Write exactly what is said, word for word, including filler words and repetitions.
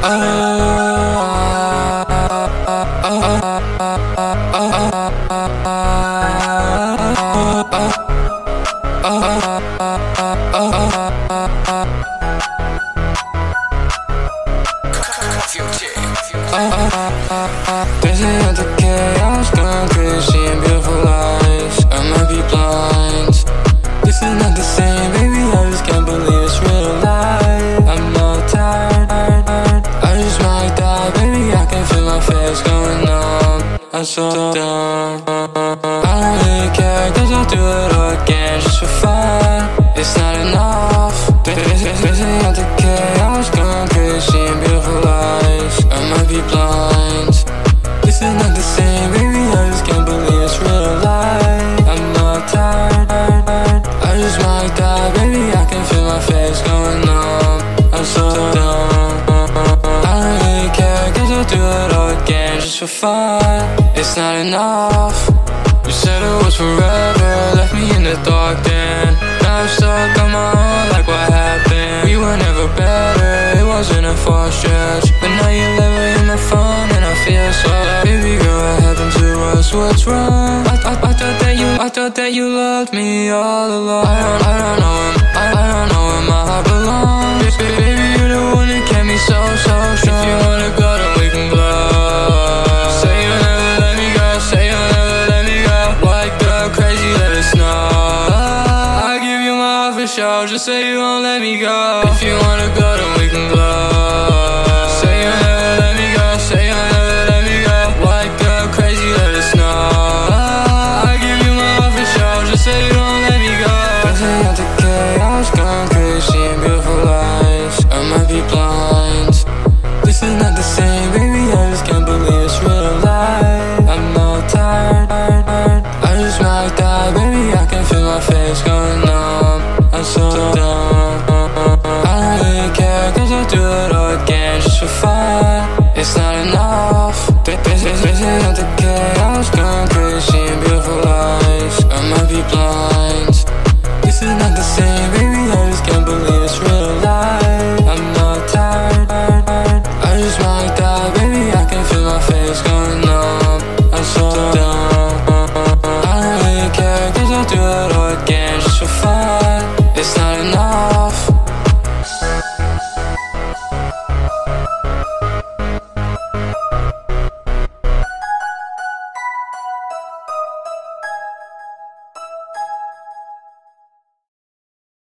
They say I'm decay, I was going crazy, seeing beautiful lies. I might be blind. This is not the same, baby, I just can't believe it's real life. I'm not tired, I just might die, baby, I can feel my face going numb. I'm so dumb. I don't really care, cause I'll do it all again just for fun. It's not enough. They say I'm decay, I was going crazy, seeing beautiful lies. I might be blind. This is not the same, baby, I just can't believe it's real life. I'm not tired, I just might die, baby, I can feel my face going numb. I'm so dumb. I don't really care, cause I'll do it all again just for fun. It's not enough. You said it was forever, left me in the dark then. Now I'm stuck on my own, like what happened? We were never better, it wasn't a far stretch. But now you're living in my phone and I feel so bad. Baby girl, what happened to us? What's wrong? I, I, I thought that you, I thought that you loved me all along. I don't, I don't know where, I, I don't know where my heart belongs. Baby, you're the one that kept me so, so strong. If you wanna go, then we can go. Say you'll never let me go, say you'll never let me go. White girl, crazy, let us know. I'll give you my heart for sure, just say you won't let me go. If you wanna go, then we can go. Say you'll never let me go, say you'll never let me go. White girl, crazy, let us know. I'll give you my heart for sure, just say you won't let me go. They say I'm decay, I was going crazy, seeing beautiful lies. I might be blind. This is not the same, baby, I just can't believe it's real life. I'm not tired, I just might die, baby, I can feel my face going